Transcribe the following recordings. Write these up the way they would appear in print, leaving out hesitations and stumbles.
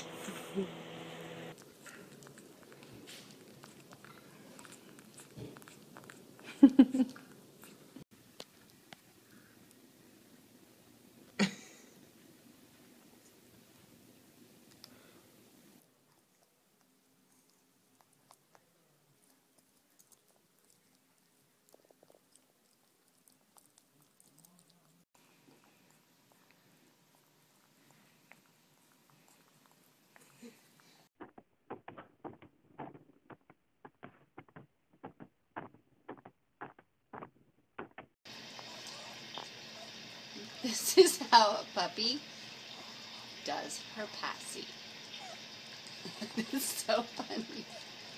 This is how a puppy does her passy. It's so funny.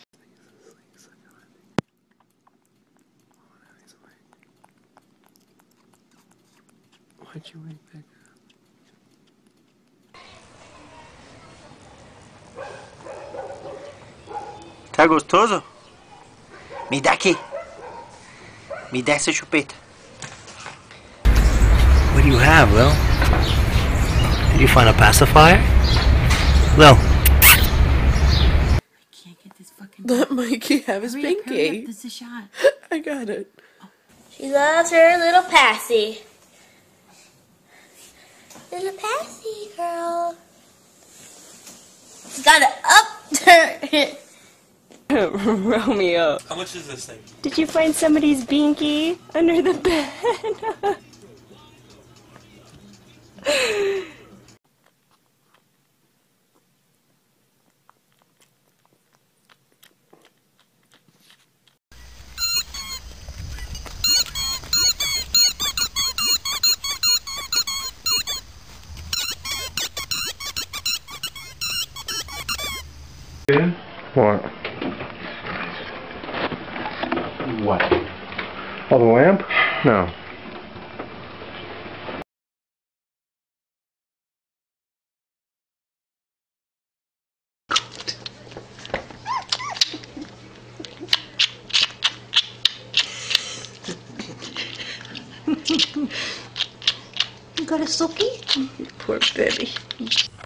Why'd you wake back up? Tá gostoso? Me dá aqui. Me dá essa chupeta. What do you have, Lil? Did you find a pacifier? Lil. I can't get this fucking... Let Mikey have his Hurry up, binky. this is a shot. I got it. She loves her little passy. Little passy girl. She's got it up. Romeo. How much is this thing? Did you find somebody's binky under the bed? What? What? Oh, the lamp? No. You got a sookie? Poor baby.